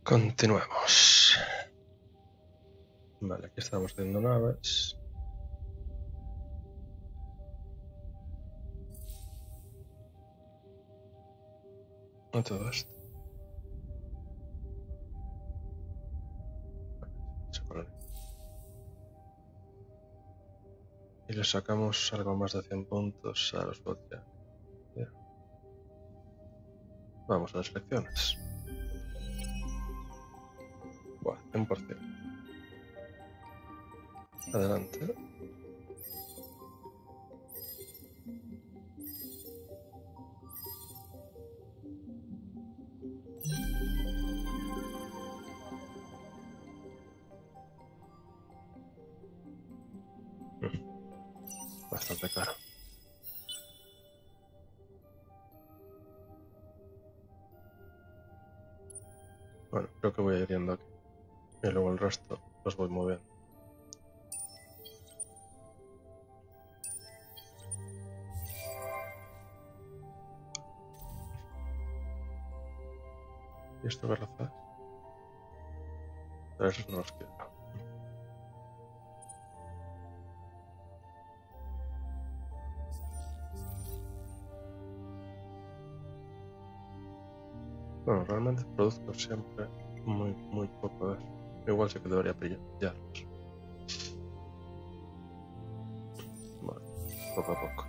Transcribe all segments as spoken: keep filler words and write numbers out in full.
Continuemos. Vale, aquí estamos haciendo naves. No todo esto. Y le sacamos algo más de cien puntos a los bots ya. Ya. Vamos a las lecciones. Buah, cien por ciento. Adelante. Bastante caro. Bueno, creo que voy a ir yendo aquí. Y luego el resto los voy moviendo. ¿Y esto qué raza es? Pero esos no los quiero. Bueno, realmente produzco siempre muy, muy poco de eso. Igual sí que debería pillarlos. Bueno, poco a poco.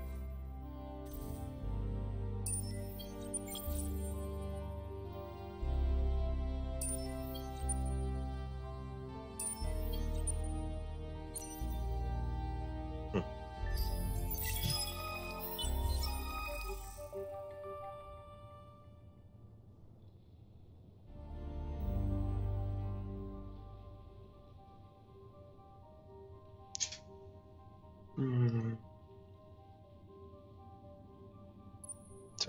Mm. Sí.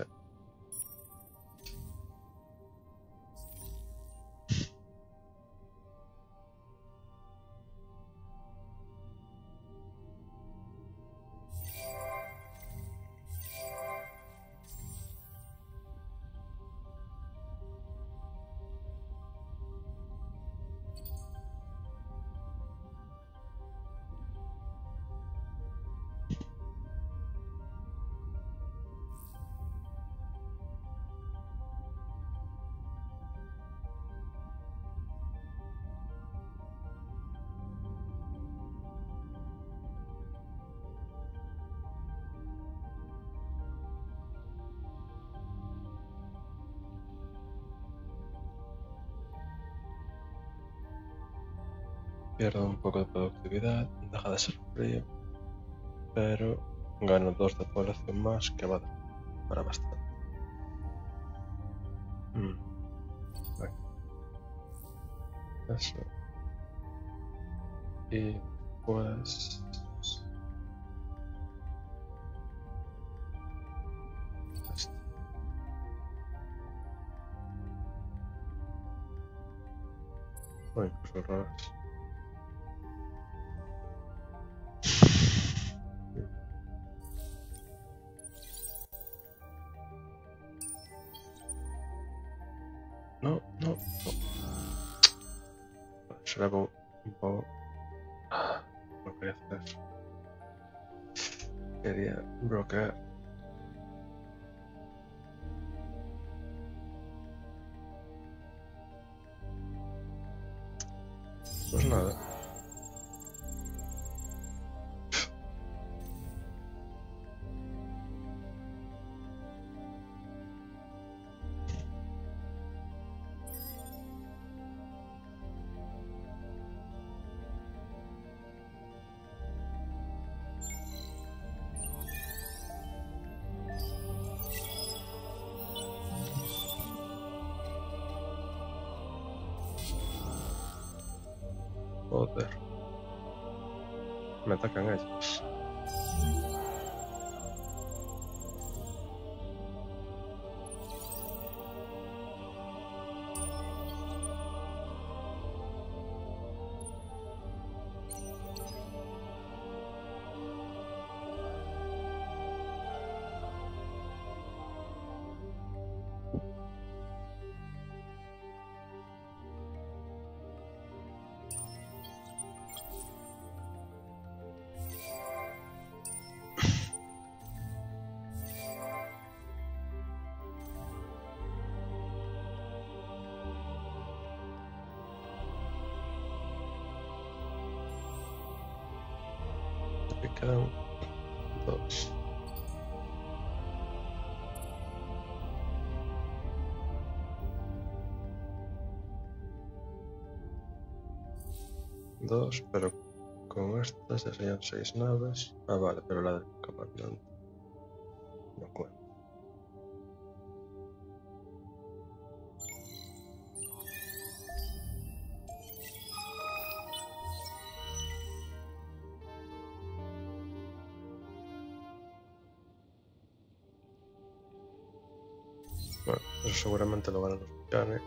Pierdo un poco de productividad, deja de ser frío, pero gano dos de población más que va a dar para bastante. Mm. Vale. Eso. Y pues... esto. O incluso al revés. No, no, no. Será un poco... No quería hacer eso. Quería bloquear. Pues nada. Joder. Me atacan ellos. quedan dos. Dos, pero con estas ya serían seis naves. Ah, vale, pero la del comandante no cuenta. Bueno, eso seguramente lo ganan los Vulcani.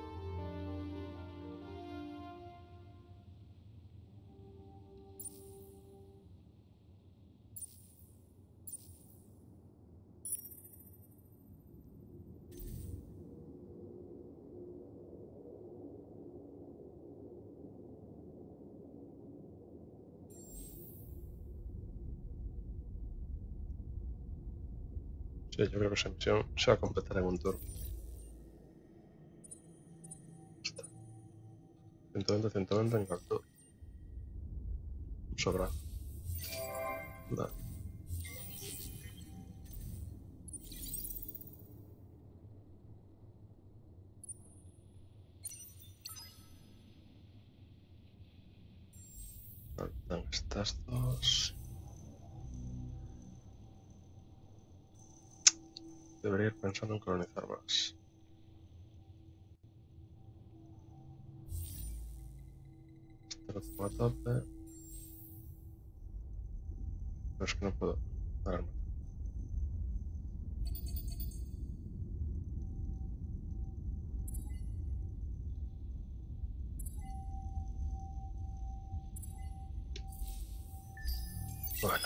Sí, yo creo que esa misión se va a completar en un turno. Está. ciento veinte, ciento veinte en captura. Sobra. Vale. Faltan estas dos. Debería ir pensando en colonizar más. Este lo tengo a tope. Pero es que no puedo dar más. Bueno.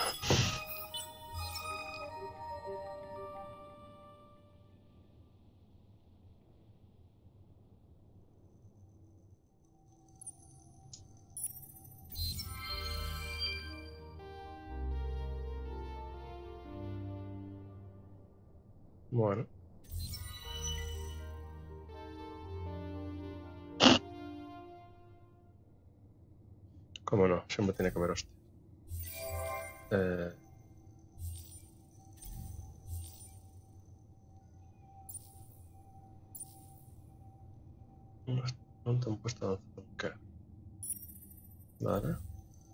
Bueno. ¿Cómo no? Siempre tiene que haber hostia. Eh... No te han puesto avanzado. ¿Qué? Vale.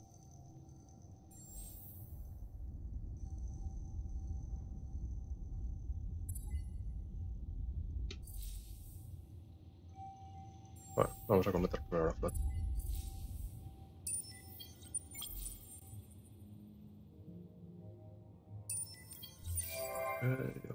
Bueno, vamos a completar primero la flota. Eh...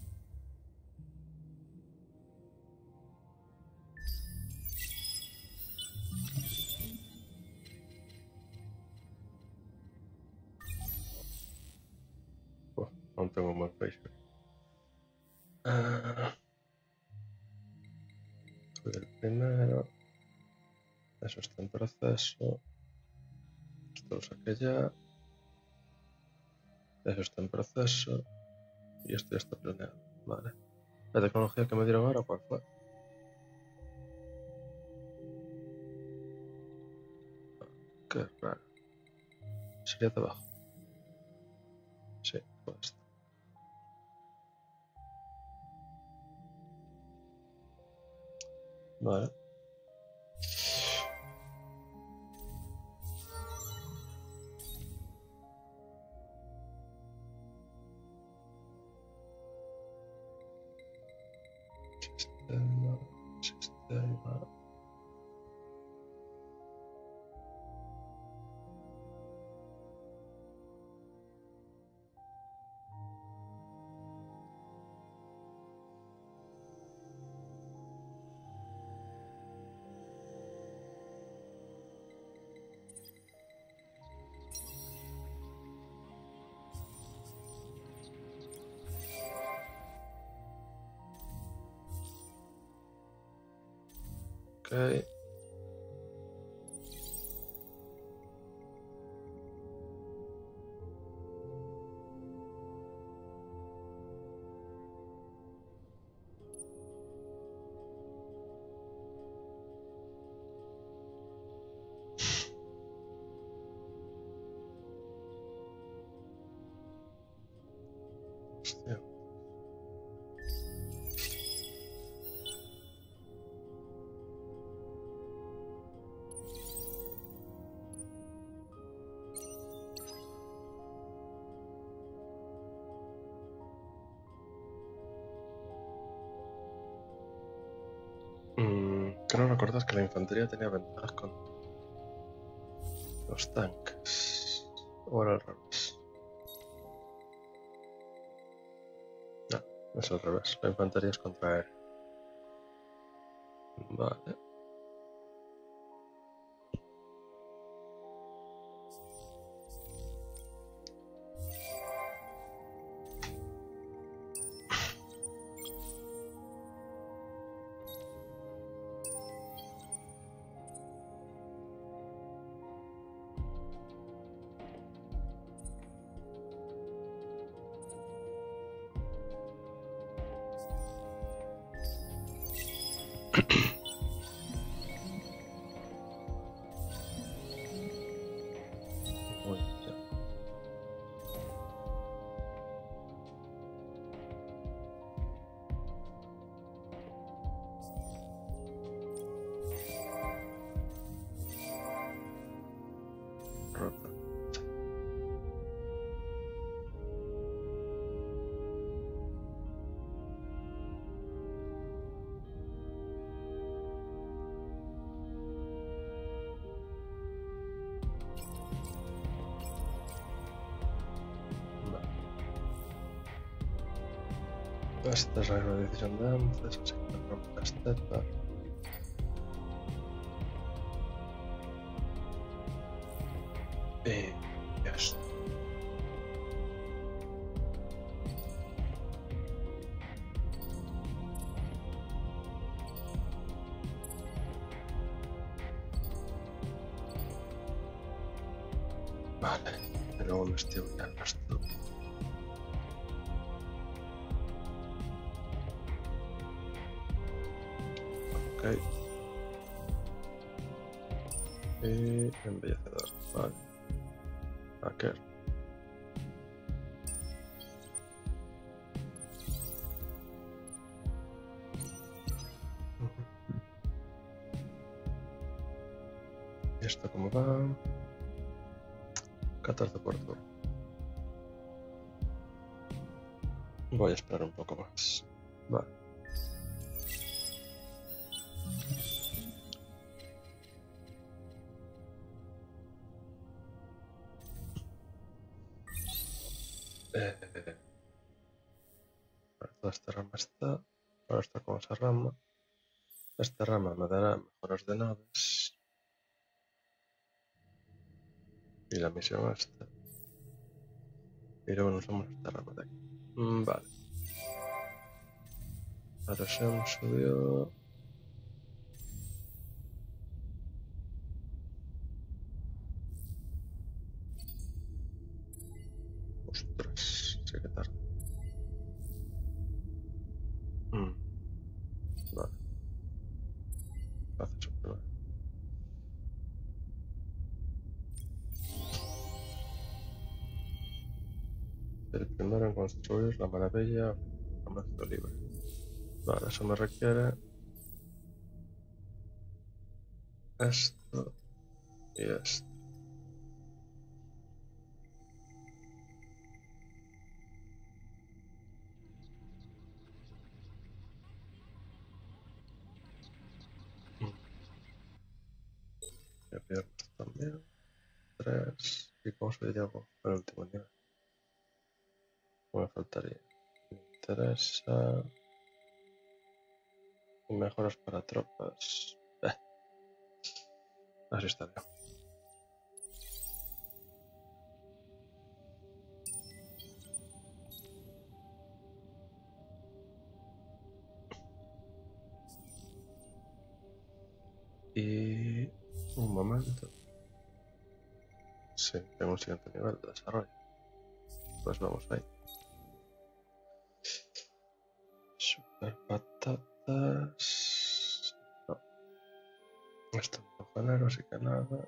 Oh, aún tengo un buen país. Ah, soy el primero. Eso está en proceso. Esto lo saqué ya. Eso está en proceso. Y esto ya está planeado. Vale. La tecnología que me dieron ahora, ¿cuál fue? Qué raro. Sería de abajo. Sí, fue esto. Vale. Sistema, sistema. Ok. Hostia. Mm, creo recordar que la infantería tenía ventajas con los tanques. O era al revés. No, es al revés. La infantería es contra él. Vale. Muy bien. Rota. Vale. Esta es la misma decisión de antes, así que rompe la step. Y ya está. Vale, pero aún estoy buscando esto. Ok. Y embellecedor, vale. Hacker. ¿Y esto cómo va? catorce por turno. Voy a esperar un poco más. Vale. Eh, toda esta rama está. Ahora está con esa rama. Esta rama me dará mejoras de naves. Y la misión esta. Y luego nos vamos a esta rama de aquí. Mm, vale. La presión subió. Ostras, sí que tarda. Mm, vale. Hace su prueba. El primero en construir la maravilla comercio libre. Vale, eso me requiere esto y esto. Mm. Voy a pillar esto también. Tres. ¿Y cómo se llevo al último nivel? Me faltaría. Me interesa. Mejoras para tropas. Eh, así está bien. Y un momento. Sí, tengo un siguiente nivel de desarrollo. Pues vamos ahí. Super patatas. No. Esto no genero, así que nada.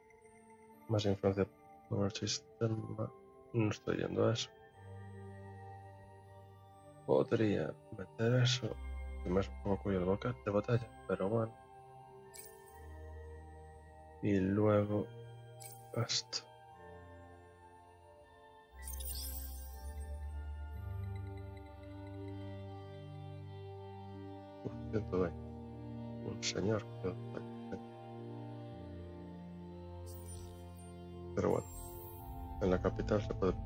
Más influencia por el sistema. No estoy yendo a eso. podría meter eso, que me es un poco cuello de, boca, de botella, pero bueno. Y luego esto. Uf, ciento veinte. Un señor. Pero bueno, en la capital se puede.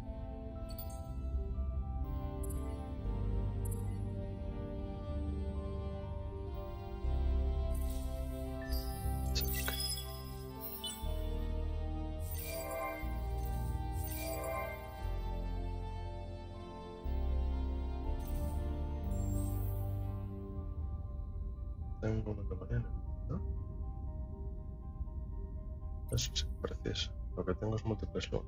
Tengo una camarera, ¿no? Eso sí, preciso. Lo que tengo es múltiples lunas.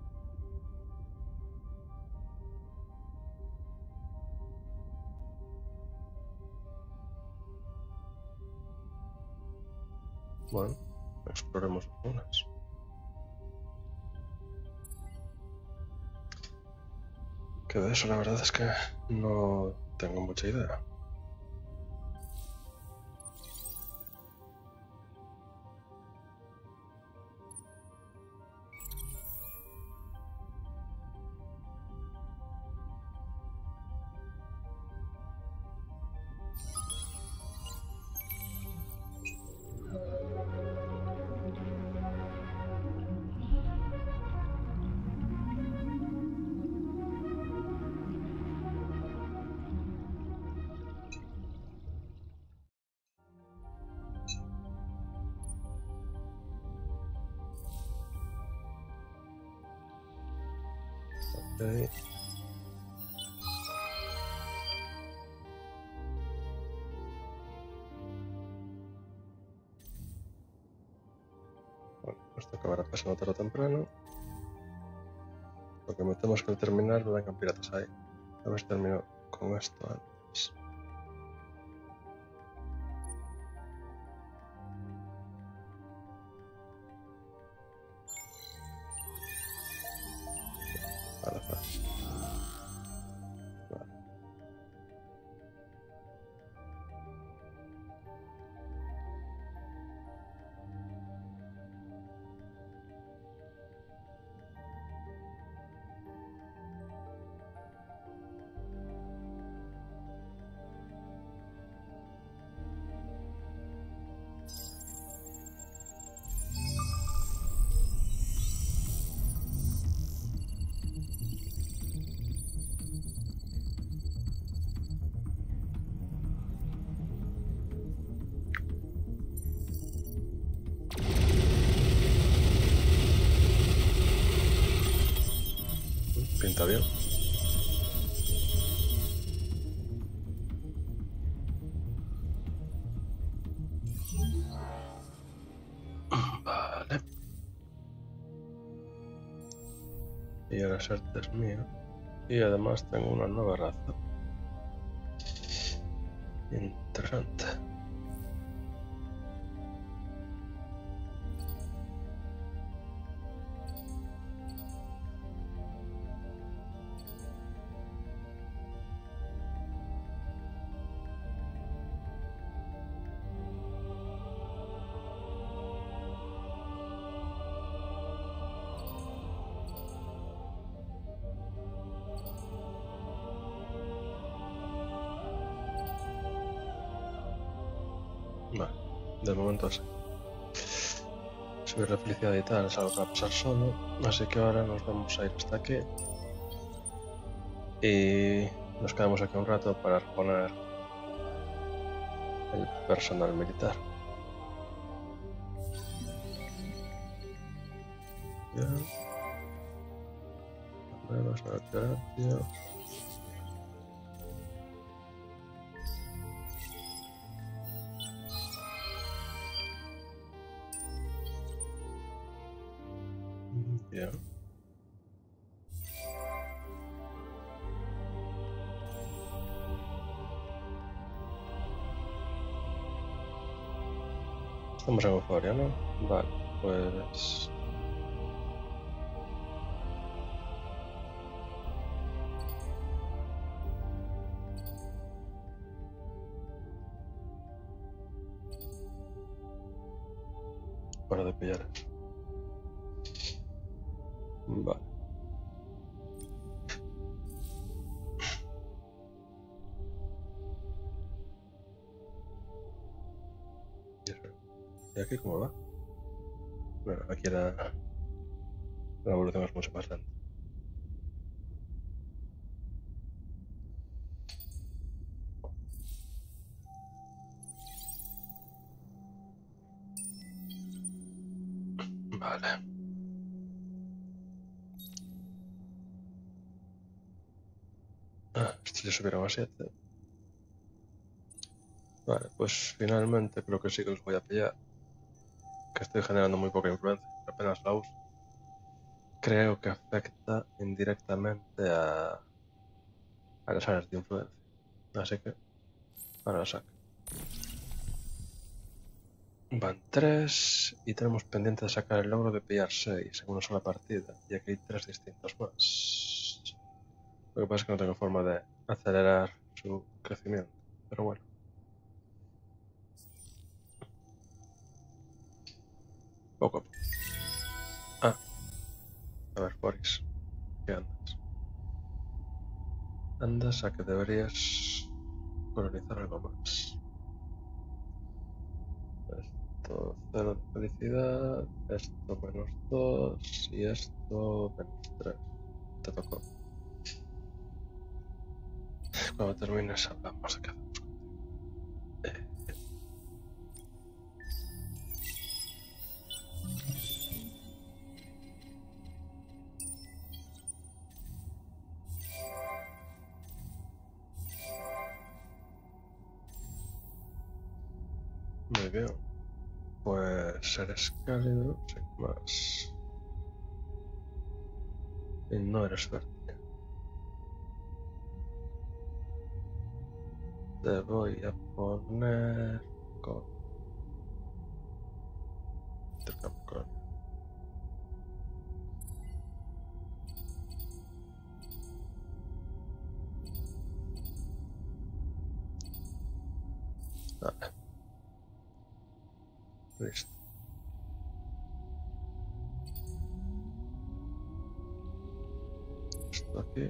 Bueno, exploremos las lunas. Que de eso la verdad es que no tengo mucha idea. Okay. Bueno, esto acabará pasando tarde o temprano. Lo que me temo es que al terminar me vengan piratas ahí. A ver si termino con esto antes. Vale, vale. Vale. Pinta bien. Vale. Y ahora Serte es mío. Y además tengo una nueva raza. Interesante. Vale, de momento así. Subir la felicidad y tal es algo que va a pasar solo, así que ahora nos vamos a ir hasta aquí y nos quedamos aquí un rato para reponer el personal militar. Ya. Vamos a la terapia. Ya. Estamos en euforia, ¿no? Vale, pues... Hora de pillar eso. Vale. ¿Y aquí cómo va? Bueno, aquí la, la evolución es mucho más lenta. Vale. Ah, estos ya subieron a siete. Vale, pues finalmente creo que sí que los voy a pillar. Que estoy generando muy poca influencia, apenas la uso. Creo que afecta indirectamente a, a las áreas de influencia. Así que ahora la saco. Van tres y tenemos pendiente de sacar el logro de pillar seis en una sola partida. Y aquí hay tres distintos más. Lo que pasa es que no tengo forma de acelerar su crecimiento. Pero bueno. Poco a poco. Ah. A ver, Boris. ¿Qué andas? Andas a que deberías colonizar algo más. Esto cero de felicidad, esto menos dos y esto menos tres. Te tocó. Cuando termines hablamos de qué hacemos contigo. Eh, Muy bien. Pues eres cálido, sin más. Y no eres fértil. Te voy a poner con intercambio colonial. Vale. Listo. Esto aquí.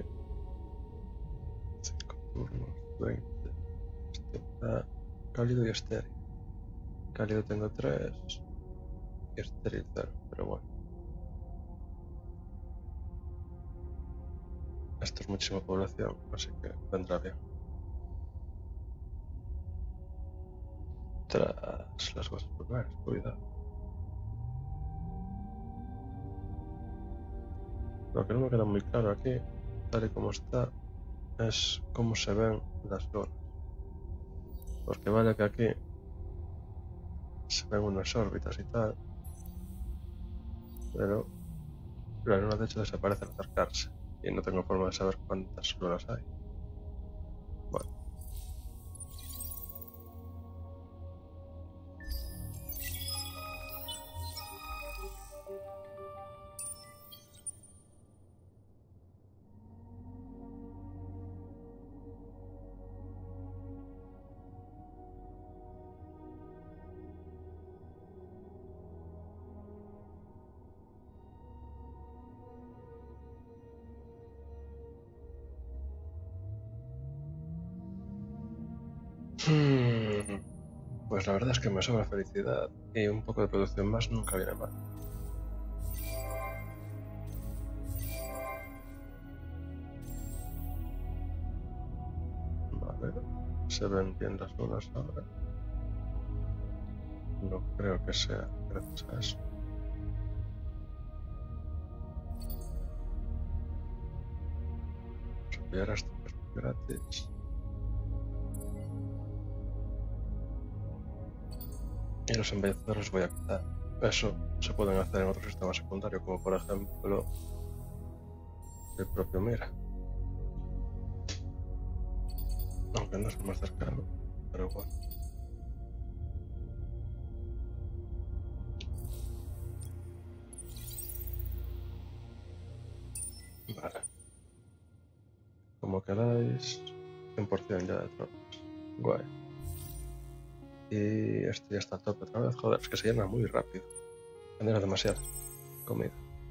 cinco turnos, veinte. Este está cálido y estéril. Cálido tengo tres y estéril cero, pero bueno. Esto es muchísima población, así que vendrá bien. Tras las cosas primarias, cuidado. Lo que no me queda muy claro aquí, tal y como está, es cómo se ven las lunas. Porque vale que aquí se ven unas órbitas y tal, pero la luna de hecho desaparece al acercarse y no tengo forma de saber cuántas lunas hay. Bueno. Hmm. Pues la verdad es que me sobra felicidad y un poco de producción más nunca viene mal. Vale, se ven bien las lunas ahora. No creo que sea gracias a eso. Vamos a pillar esto que es gratis. Y los embellecedores los voy a quitar. Eso se pueden hacer en otro sistema secundario, como por ejemplo el propio Mira. Aunque no es el más cercano, pero bueno. Vale. Como queráis, cien por cien ya de tropas. Guay. Y esto ya está a tope otra vez. Joder, es que se llena muy rápido. Genera demasiada comida.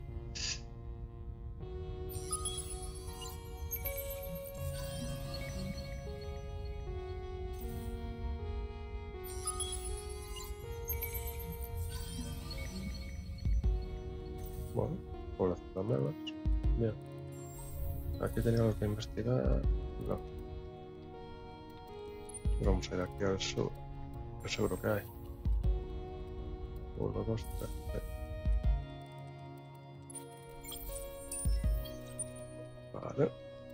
Bueno, población de nuevas. Bien. Aquí tenía algo que investigar. No. Vamos a ir aquí al sur. Que seguro que hay. Uno, dos, tres, seis. Vale.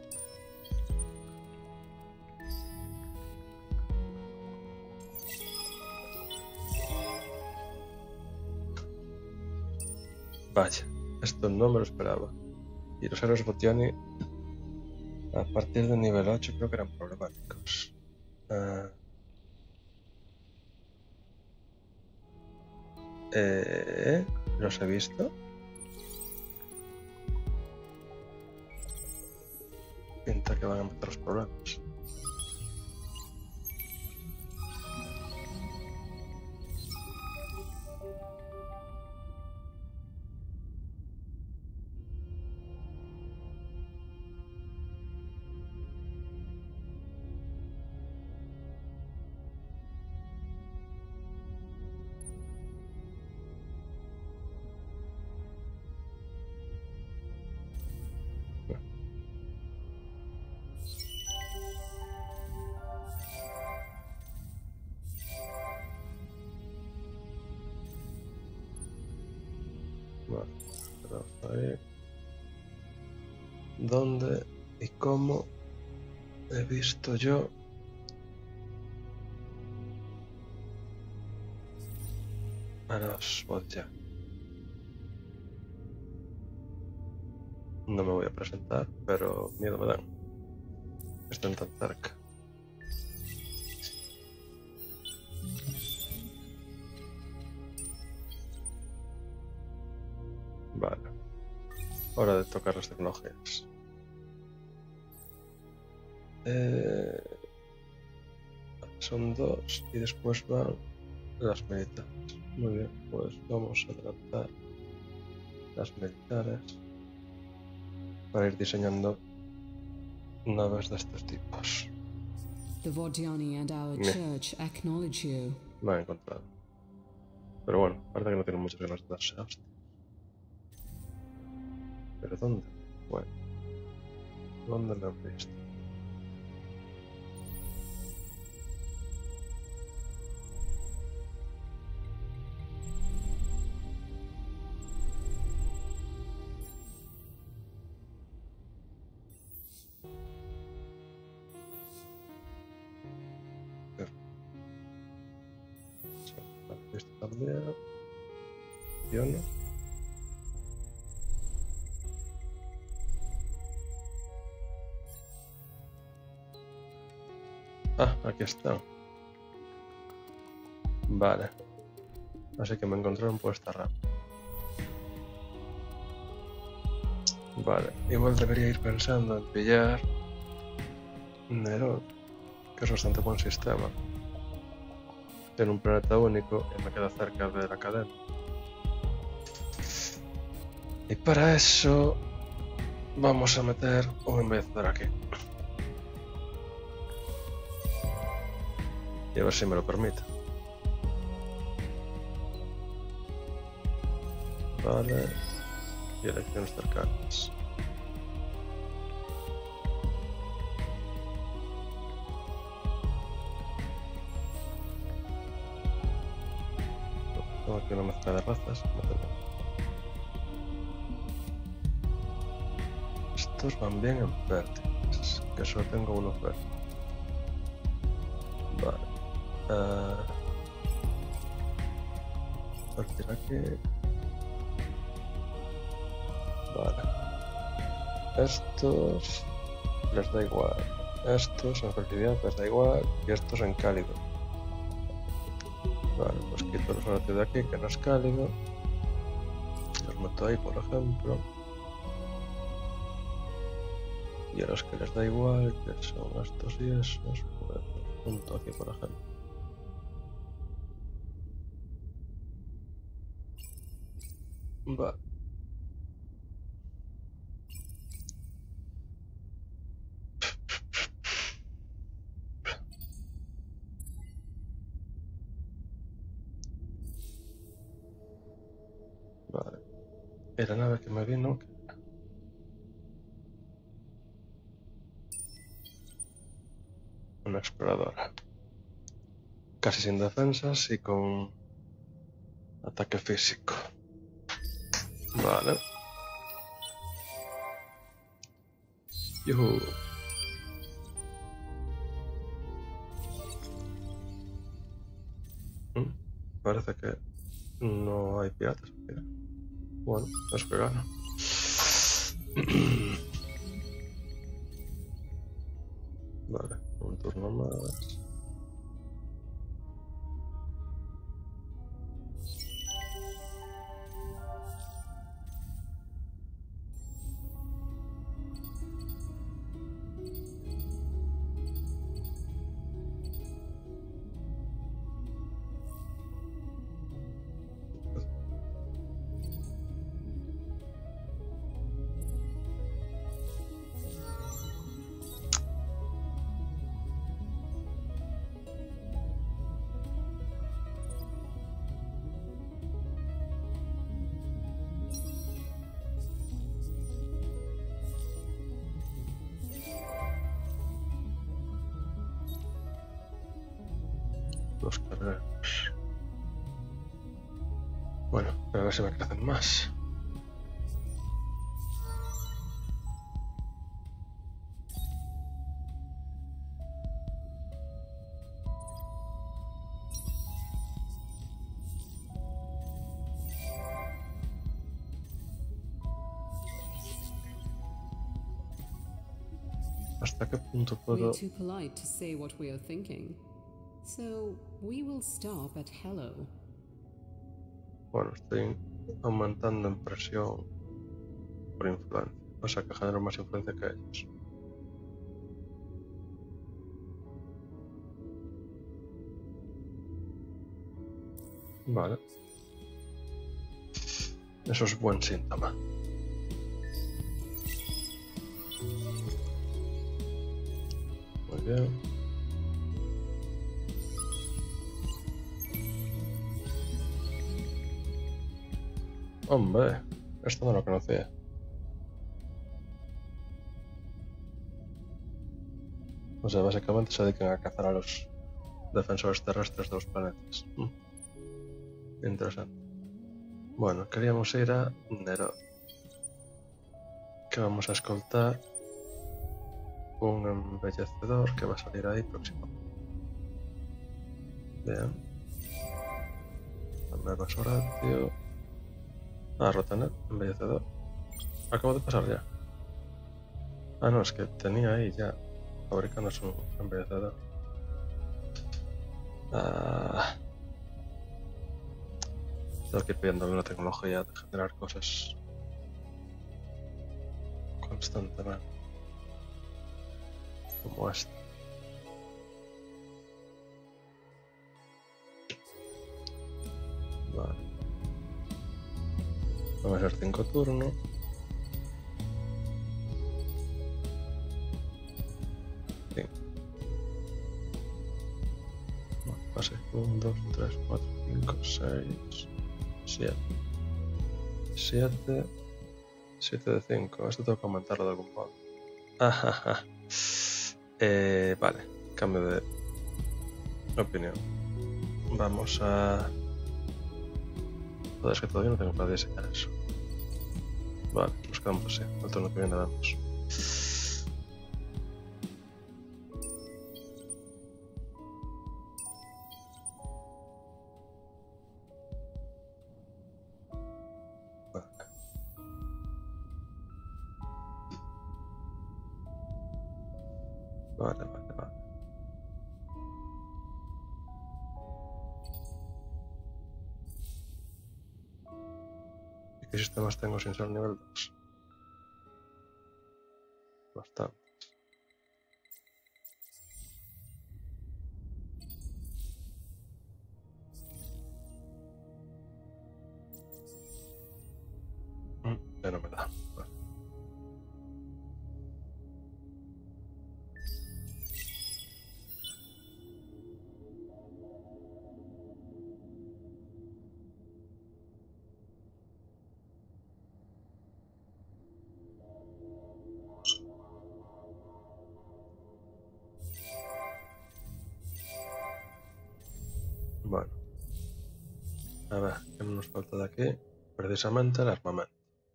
Vaya, esto no me lo esperaba. Y los héroes Botiani a partir del nivel ocho creo que eran problemáticos. Uh, eh, ¿Los he visto? Pinta que van a empezar los problemas. Vale, vamos a ver dónde y cómo he visto yo a los Botja. No me voy a presentar, pero miedo me dan. Están tan cerca. Vale. Hora de tocar las tecnologías. Eh, son dos y después van las militares. Muy bien, pues vamos a tratar las militares para ir diseñando naves de estos tipos. The Vodjani and our Me. church acknowledge you. Me han encontrado. Pero bueno, parece que no tienen muchas ganas de darse hostia. ¿Pero dónde? Bueno, ¿dónde me han visto? Esto también. Yo no. Ah, aquí está. Vale. Así que me encontraron por esta rama. Vale. Igual debería ir pensando en pillar Nerón, que es bastante buen sistema. Tiene un planeta único y me queda cerca de la cadena. Y para eso vamos a meter un embajador aquí. Y a ver si me lo permite. Vale. Y elecciones cercanas. Tengo aquí una mezcla de razas. Estos van bien en vértices, que solo tengo uno verde. Vale. Uh, partir aquí. Vale. Estos les da igual. Estos en fertilidad les da igual. Y estos en cálido. Vale, pues quito los otros de aquí, que no es cálido. Los meto ahí, por ejemplo. Y a los que les da igual, que son estos y esos, pues los junto aquí, por ejemplo. Va. Vale. Y la nave que me vino... Una exploradora. Casi sin defensas y con ataque físico. Vale. Yuhu. Mm, Parece que no hay piratas. Mira. Bueno, es que gano. Vale, un turno más. Los carreros. Bueno, pero a ver si me crecen más. ¿Hasta qué punto puedo...? We're too polite to say what we are thinking. So we will stop at hello. Bueno, estoy aumentando en presión por influencia. O sea que genero más influencia que ellos. Vale. Eso es buen síntoma. Muy bien. Hombre, esto no lo conocía. O sea, básicamente se dedican a cazar a los defensores terrestres de los planetas. Mm. Interesante. Bueno, queríamos ir a Nero. Que vamos a escoltar un embellecedor que va a salir ahí próximo. Bien. Nueva Soratio. Ah, Rotanet, embellecedor. Acabo de pasar ya. Ah, no, es que tenía ahí ya fabricando su embellecedor. Ah. Tengo que ir pidiéndole la tecnología de generar cosas constantemente. Como esta. Vale. Vamos a hacer cinco turnos. cinco. Bueno, pase. uno, dos, tres, cuatro, cinco, seis, siete. siete. siete de cinco. Esto tengo que aumentarlo de algún modo. Ajaja. Eh, vale. Cambio de opinión. Vamos a... Joder, es que todavía no tengo para diseñar eso. Vale, nos quedamos así. El turno que viene damos. Vale, vale, vale. ¿Y qué sistemas tengo sin ser nivel dos? Bastante. que no me da. Vale. Bueno. A ver, ¿qué nos falta de aquí? Precisamente el armamento.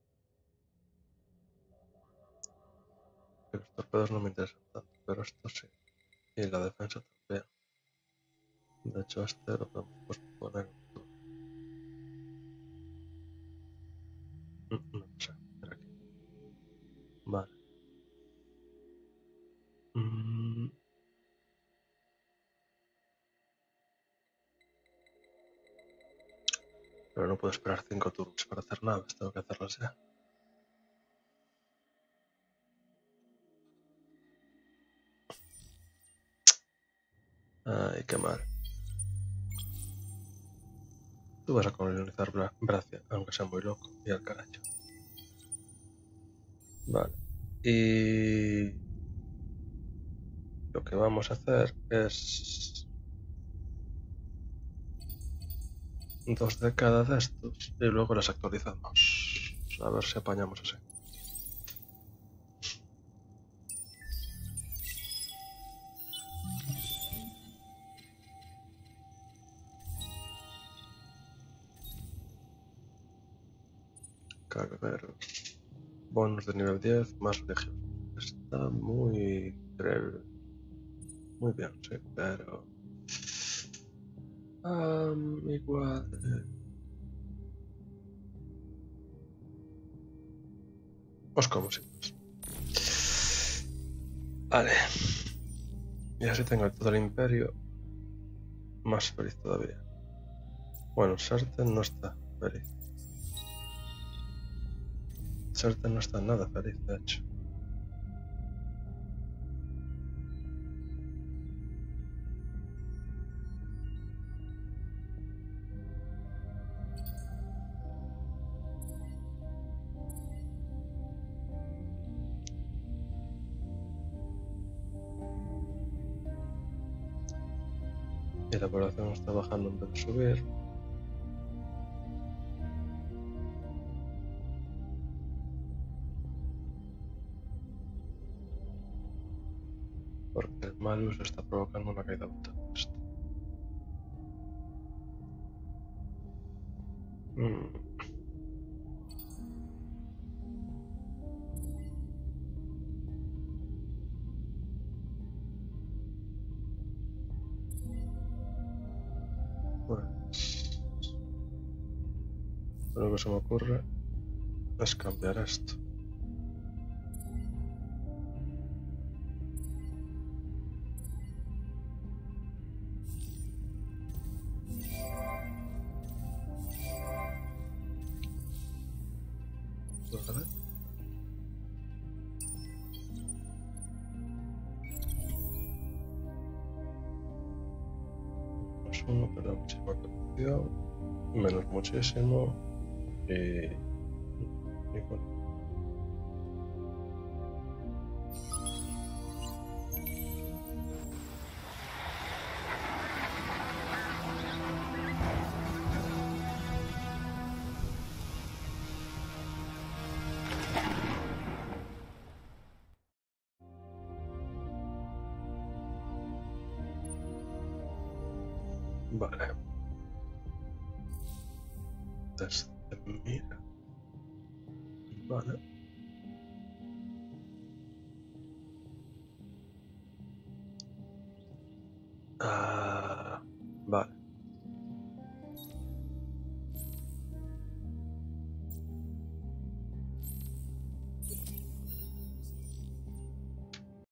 Los torpedos no me interesan tanto, pero esto sí. Y la defensa también. De hecho, este lo podemos poner. No, no sé, espera aquí. Vale. Mm. Pero no puedo esperar cinco turnos para hacer nada, tengo que hacerlas ya. Ay, qué mal. Tú vas a colonizar Bra Bracia, aunque sea muy loco, y al carajo. Vale. Y lo que vamos a hacer es dos de cada de estos y luego las actualizamos. A ver si apañamos así. Cargueros. Bonus de nivel diez más legión. Está muy increíble. Muy bien, sí, pero... Um, igual... Eh... Os como si más. Vale. Y así tengo todo el imperio más feliz todavía. Bueno, Sarten no está feliz. Sarten no está nada feliz, de hecho. Y la población está bajando en vez de subir. Porque el Malus está provocando una caída brutal de esto. Mm. Pues... Lo que se me ocurre es cambiar esto. Vale. Menos uno, pero muchísima producción. Menos muchísimo. Y... y bueno. Vale. Desde mira. Vale. Ah, vale.